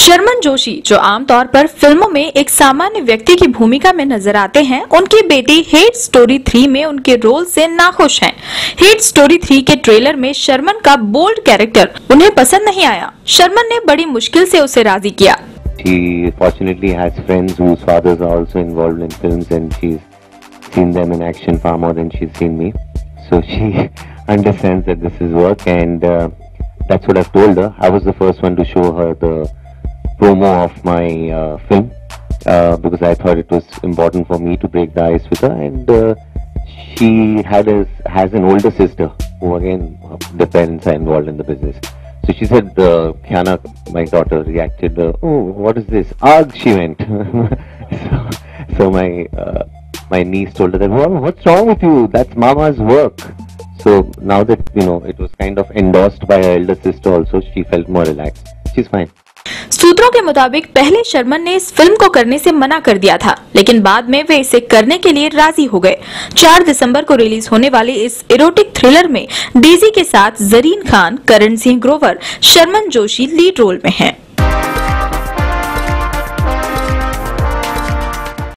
शर्मन जोशी, जो आमतौर पर फिल्मों में एक सामान्य व्यक्ति की भूमिका में नजर आते हैं, उनकी बेटी हेट स्टोरी 3 में उनके रोल से नाखुश हैं। हेट स्टोरी 3 के ट्रेलर में शर्मन का बोल्ड कैरेक्टर उन्हें पसंद नहीं आया। शर्मन ने बड़ी मुश्किल से उसे राजी किया। She fortunately has friends whose fathers are also involved in films, and she's seen them in action far more than she's seen me. So she understands that this is work, and that's what I've told her. I was the first one to show her the promo of my film because I thought it was important for me to break the ice with her, and she has an older sister who again the parents are involved in the business. So she said, Kiana, my daughter, reacted, oh, what is this? Ugh, she went. so my niece told her that, well, what's wrong with you? That's Mama's work. So now that, it was kind of endorsed by her elder sister also, she felt more relaxed. She's fine. सूत्रों के मुताबिक पहले शर्मन ने इस film को करने से मना कर दिया था, लेकिन बाद में वे इसे करने के लिए राजी हो गए। 4 दिसंबर को रिलीज होने वाली इस इरोटिक थ्रिलर में डेजी के साथ जरीन खान, करण सिंह ग्रोवर, शर्मन जोशी लीड रोल में हैं।